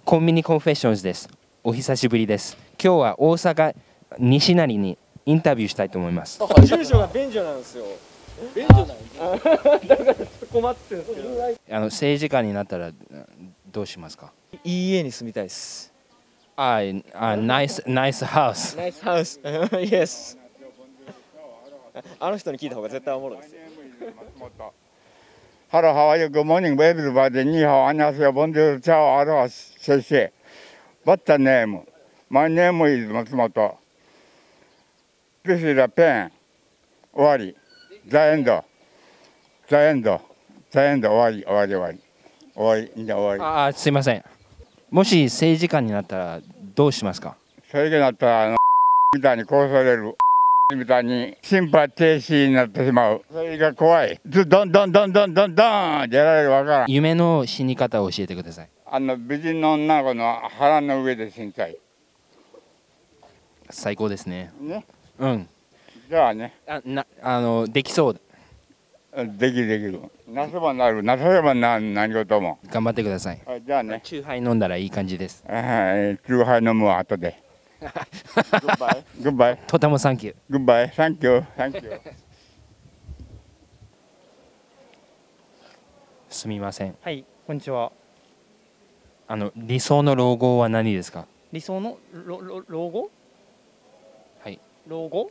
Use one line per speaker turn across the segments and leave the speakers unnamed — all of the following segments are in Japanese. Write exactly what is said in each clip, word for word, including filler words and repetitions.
コンビニコンフェッションズです。お久しぶりです。今日は大阪西成にインタビューしたいと思います。
住所が便所なんですよ。便所なんですよ。だから困ってるんですけど。
あの政治家になったらどうしますか？
いい家に住みたいです。
ああ、ナイスナイスハウス。
ナイスハウス。イエス。あの人に聞いた方が絶対おもろいですよ。
Hello, how are you? Good morning, everybody. にほう、안녕하세요. Bonjour, ciao, aloha,谢谢. What's the name? My name is Matsumoto. This is a pen. 終わり。The end. The end. The end. 終わり、終わり、終わり。終わり、じゃあ終わ
ああ、すいません。もし政治家になったらどうしますか？
り。それになったら、あの、みたいに殺される。みたいに心肺停止になってしまう。それが怖い。ずどんどんどんどんどんどんってやられるわからん。
夢の死に方を教えてください。
あの美人の女の子の腹の上で死にたい。
最高ですね。
ね。
うん。
じゃあね。
あ、な、あのできそう。
できるできる。なせばなる。なさればな何事も。
頑張ってください。
あ、じゃあね。
チューハイ飲んだらいい感じです。
はい、チューハイ飲むわ後で。グッバイ。グッバイ。
とてもサンキュー。
グッバイ。サンキュー。サンキュー。
すみません。
はい、こんにちは。
あの理想の老後は何ですか？
理想のロロ老後？
はい。
老後？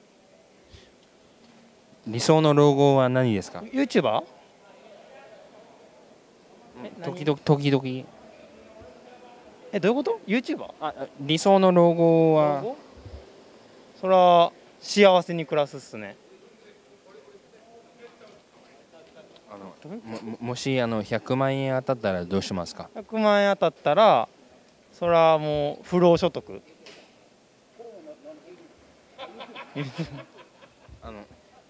理想の老後は何ですか？
ユーチューバー？
時々時々。
え、どういうこと？ユーチューバー？
あ、理想の老後は。
それは幸せに暮らすっすね。
あの も, もしあのひゃくまんえん当たったらどうしますか？
ひゃくまんえん当たったら、それはもう不労所得。
あの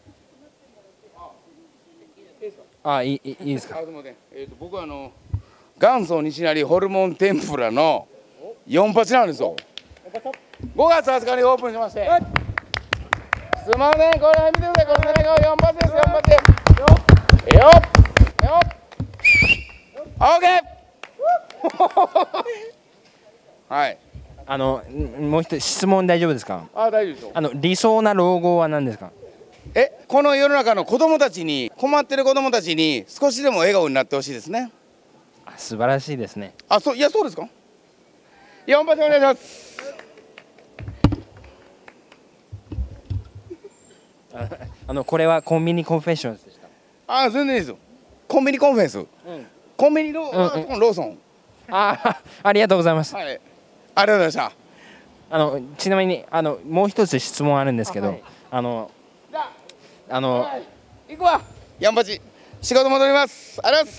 あ、いいいいですか？
あ、すみません。えっと僕はあの元祖西成ホルモン天ぷらのよん発なんですよ。ごがつはつかにオープンしまして。すみません、これ見てください。これがよん発です。よん発です。よよよオーケー。はい。
あのもう一つ質問大丈夫ですか？
あ、大丈夫ですよ。
あの理想な老後は何ですか？
え、この世の中の子供たちに、困ってる子供たちに少しでも笑顔になってほしいですね。
あ、素晴らしいですね。
あ、そう、いや、そうですか。よん発お願いします。
ああのこれはコンビニコンフェッションズでした。
あ、全然いいですよ。コンビニコンフェンス。うん、コンビニロー、
うんうん、
ローソン。
あ、ありがとうございます。
はい。ありがとうございました。
あのちなみにあのもう一つ質問あるんですけど、あ、はい、あのあの、はい、
行くわ。ヤンバチ仕事戻ります。ありがとうございます。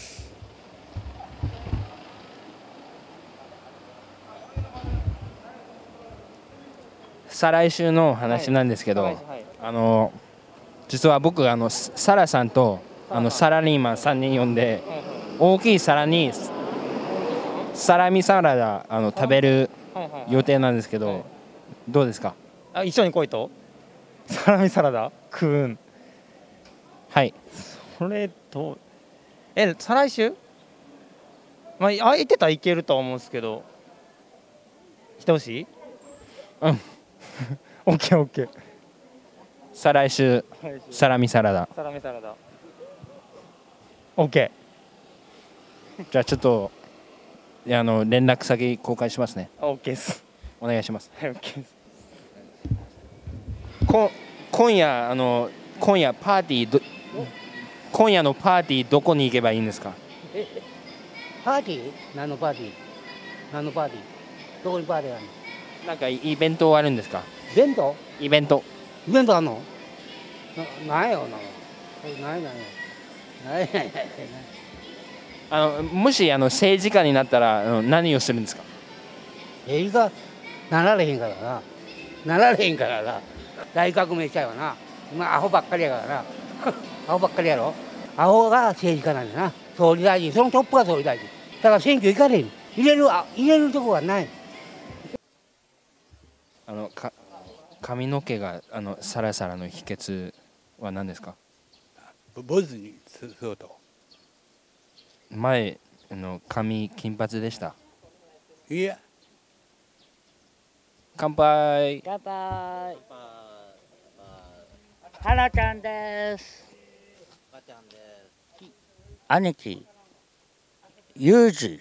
再来週の話なんですけど、はいはいはい、あの実は僕あのサラさんとあのサラリーマンさんにん呼んで、はいはい、大きい皿にサラミサラダあの食べる予定なんですけど、はいはい、どうですか？
あ、一緒に来いとサラミサラダ食うん。
はい。
それとえ再来週、まあ空いてたらいけると思うんですけど、来てほしい？
うん。
オッケーオッケー。
再来週サラミサラダ。
サラミサラダ。オッケ
ー。じゃあちょっとあの連絡先交換しますね。
オッケーです。
お願いします。
はい、オッケーです。
こ今夜あの今夜パーティーど今夜のパーティーどこに行けばいいんですか？
パーティー？何のパーティー？何のパーティー？どこにパーティーあるの？
なんかイベントあるんですか？
イベント？
イベント。
イベントあんの？な、ないよな。ないないない。ないないない。
あのもしあの政治家になったらあの何をするんですか？
政治家なられへんからな。なられへんからな。大革命したいわな。今アホばっかりやからな。アホばっかりやろ。アホが政治家なんだな。総理大臣、そのトップが総理大臣。だから選挙行かれへん。入れる入れるとこはない。
あのか髪の毛があのサラサラの秘訣は何ですか？
坊主にすると。
前の髪金髪でした。
いや
乾杯。
乾杯。花ちゃんです。
兄貴、ユージ。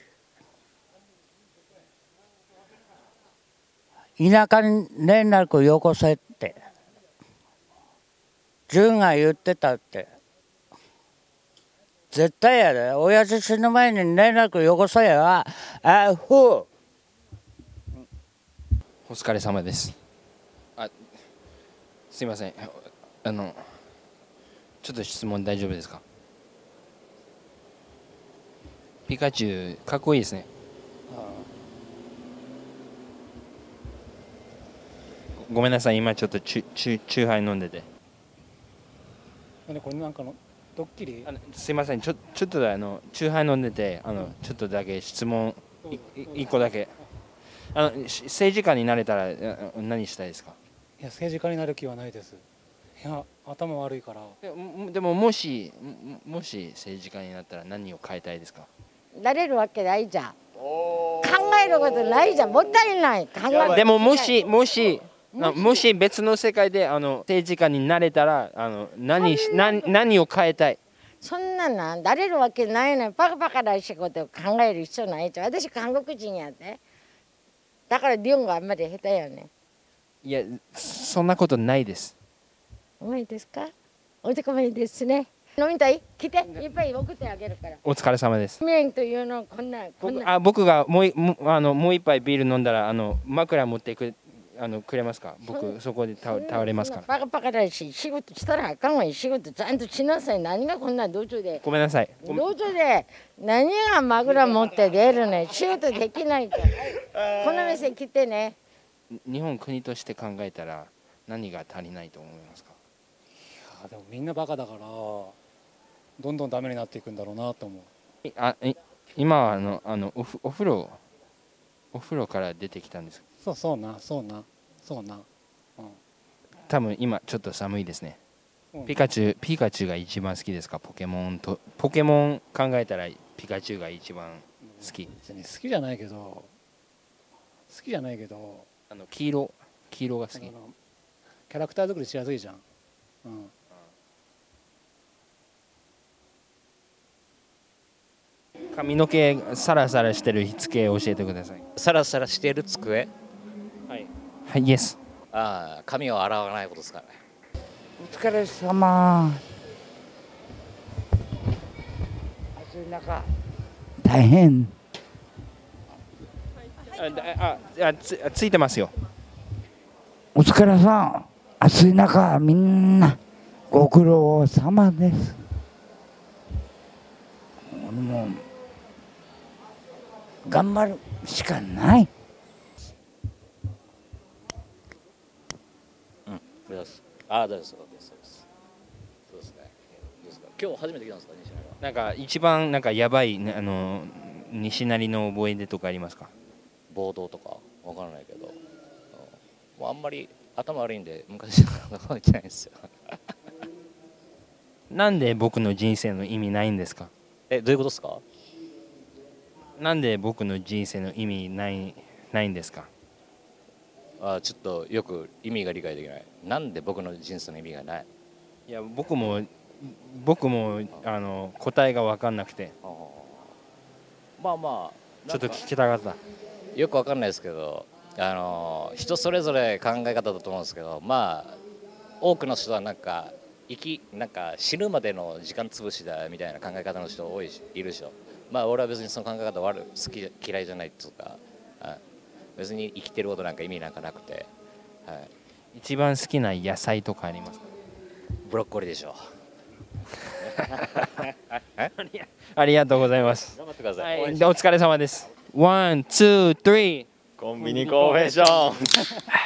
田舎に連絡よこせって。純が言ってたって。絶対やで。親父死ぬ前に連絡よこせや。あほう。
お疲れ様です。あ、すいません。あの、ちょっと質問大丈夫ですか？ピカチュウ、かっこいいですね。ごめんなさい、今ちょっとチュチュチューハイ飲んでて。
これなんかのドッキリ？
あのすいません、ちょちょっとあのチューハイ飲んでて、あのちょっとだけ質問い一個だけ。あの政治家になれたら何したいですか？
いや政治家になる気はないです。いや頭悪いから。
でも、でももしもし政治家になったら何を変えたいですか？
なれるわけないじゃん。考えることないじゃん。もったいない。考え
でももしもしもし別の世界であの政治家になれたらあの何何何を変えたい？
そんなななれるわけないのにバカバカな仕事を考える必要ないじゃん。私韓国人やで。だから日本語あんまり下手よね。
いやそんなことないです。
うまいですか？お茶もいいですね。飲みたい？来ていっぱい送ってあげるから。
お疲れ様です。
麺というのこんなこんな。
あ僕がもうもあのもう一杯ビール飲んだらあの枕持ってくあのくれますか？僕そこで倒倒れますから。
バカバカだし仕事したらあかんわ。仕事ちゃんとしなさい。何がこんな道場で。
ごめんなさい。
道場で何が枕持って出るね。仕事できないじゃん。この店来てね。
日本国として考えたら何が足りないと思いますか？
いやでもみんなバカだからどんどんダメになっていくんだろうなと思う。
あ今はあのあのおふお風呂お風呂から出てきたんです。
そうそうなそうなそうな。うん、
多分今ちょっと寒いですね。うん、ピカチュウピカチュウが一番好きですか？ポケモンとポケモン考えたらピカチュウが一番好き。
別に好きじゃないけど好きじゃないけど
あの黄色黄色が好き。
キャラクター作りしやすいじゃん。うん。
髪の毛サラサラしてる机教えてください。
サラサラしてる机？
はいはい、イエス。
ああ、髪を洗わないことですからね。
お疲れ様。暑い中大変。
あああつついてますよ。
お疲れさん。暑い中みんなご苦労様です。もう頑張るしかない。
うん、ああ、大丈夫です。そうです。そうですね。ですか。今日初めて来たんですか、西成は。
なんか一番なんかやばい、ね、あの西成の思い出とかありますか？
暴動とかわからないけど、もうあんまり頭悪いんで昔から覚えてないんですよ。
なんで僕の人生の意味ないんですか？
え、どういうことですか？
なんで僕の人生の意味ないないんですか？
あ、ちょっとよく意味が理解できない。なんで僕の人生の意味がない？
いや僕も僕もあの答えが分かんなくて。
まあまあ
ちょっと聞きたかった。
よく分かんないですけど、あの人それぞれ考え方だと思うんですけど、まあ多くの人はなんか生きなんか死ぬまでの時間潰しだみたいな考え方の人多いしいるでしょ。まあ俺は別にその考え方悪好き嫌いじゃないとか、はい、別に生きてることなんか意味なんかなくて、はい、
一番好きな野菜とかありますか？
ブロッコリーでしょ。
ありがとうございます。
頑張ってください。
はい、お疲れ様です。ワン、ツー、スリー。
コンビニコンフェッション。